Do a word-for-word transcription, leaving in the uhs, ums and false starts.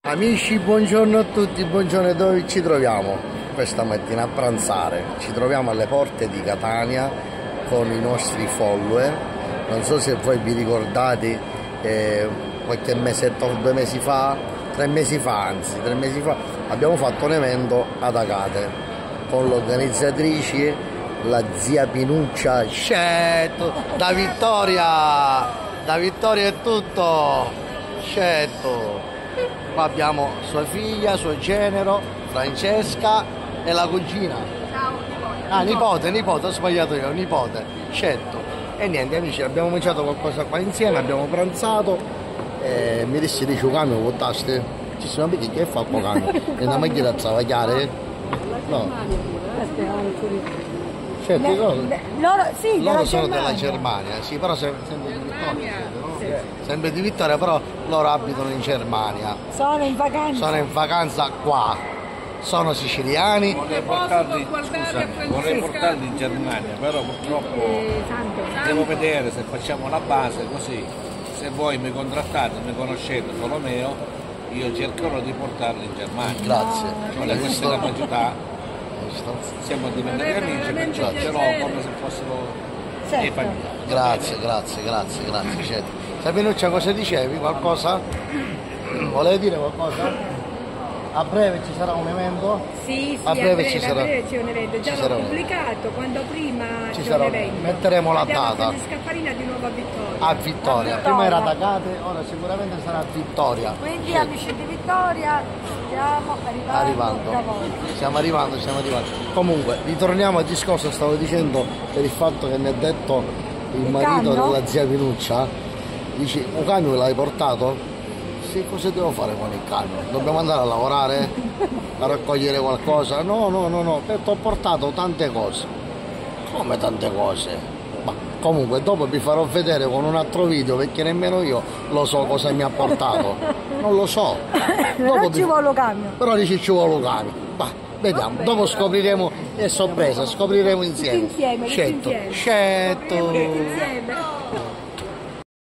Amici, buongiorno a tutti, buongiorno. Dove ci troviamo questa mattina a pranzare? Ci troviamo alle porte di Catania con i nostri follower. Non so se voi vi ricordate, eh, qualche mesetto, due mesi fa, tre mesi fa, anzi, tre mesi fa, abbiamo fatto un evento ad Agate con l'organizzatrice, la zia Pinuccia, scelto, da Vittoria, da Vittoria è tutto, scelto. Qua abbiamo sua figlia, suo genero, Francesca e la cugina. Ciao, nipote. Ah, nipote, nipote, ho sbagliato io, nipote, certo. E niente amici, abbiamo mangiato qualcosa qua insieme, abbiamo pranzato. E mi disse di giocare, mi votaste. Ci sono perché che fa qua cambio? E una macchina da travagliare? No. Certo, loro, loro, sì, loro della sono Germania. della Germania, sì, però sempre, sempre di Vittoria, no? Sì. Sempre di Vittoria, però loro abitano in Germania. Sono in vacanza. Sono in vacanza qua. Sono siciliani. Vorrei portarli, scusami, vorrei portarli in Germania, però purtroppo Eh, santo. devo vedere se facciamo la base così. Se voi mi contrattate, mi conoscete, Tolomeo, io cercherò di portarli in Germania. Grazie. Allora, questa è la capacità. Siamo diventati amici, perciò ce l'ho come se fossero Certo. dei familiari. Grazie, grazie, grazie, grazie. Certo. Sapinuccia, cosa dicevi? Qualcosa? Volevi dire qualcosa? A breve ci sarà un evento? Sì, sì, A breve ci a sarà- breve c'è un evento, già ci l'ho sarà un- pubblicato, quando prima Ci c'è sarà un un- evento. metteremo la Andiamo data. a fare Scaffarina di nuovo a Vittoria. A Vittoria. Prima era ad Agate, ora sicuramente sarà a Vittoria. Quindi Certo. amici di Vittoria, stiamo arrivando, Arrivando, da voi. stiamo arrivando, stiamo arrivando. Comunque, ritorniamo al discorso, stavo dicendo per il fatto che mi ha detto il, Il marito camion? della zia Pinuccia, dice, un camion l'hai portato? Sì, cosa devo fare con il camion? Dobbiamo andare a lavorare? A raccogliere qualcosa? No, no, no, no, ho ho portato tante cose. Come tante cose? Ma comunque dopo vi farò vedere con un altro video perché nemmeno io lo so cosa mi ha portato. Non lo so. Però Dopo ci vi- vuole un camion. Però dice ci vuole un camion. Ma vediamo, dopo scopriremo, è sorpresa, scopriremo insieme. Tutti insieme, tutti Scelto, insieme. scelto. Tutti insieme.